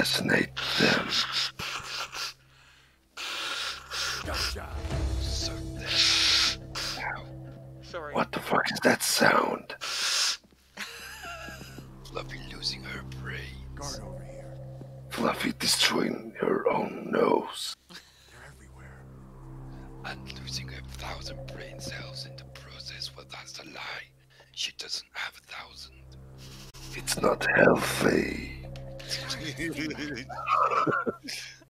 assassinate them. So dead. Sorry. What the fuck is that sound? Fluffy losing her brains. Guard over here. Fluffy destroying her own nose. They're everywhere. And losing 1,000 brain cells in the process. Well, that's a lie. She doesn't have 1,000. It's not healthy.